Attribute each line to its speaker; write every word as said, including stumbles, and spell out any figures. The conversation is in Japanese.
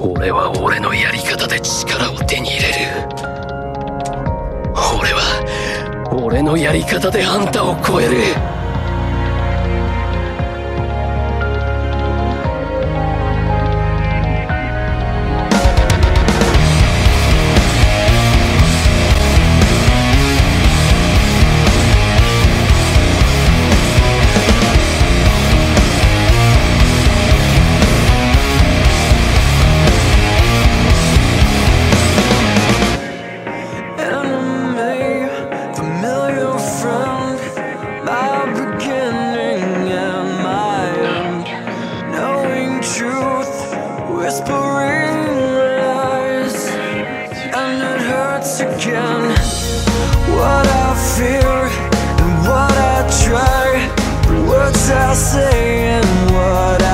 Speaker 1: 俺は俺のやり方で力を手に入れる。俺は俺のやり方であんたを超える。Again, what I fear and what I try, the words I say and what I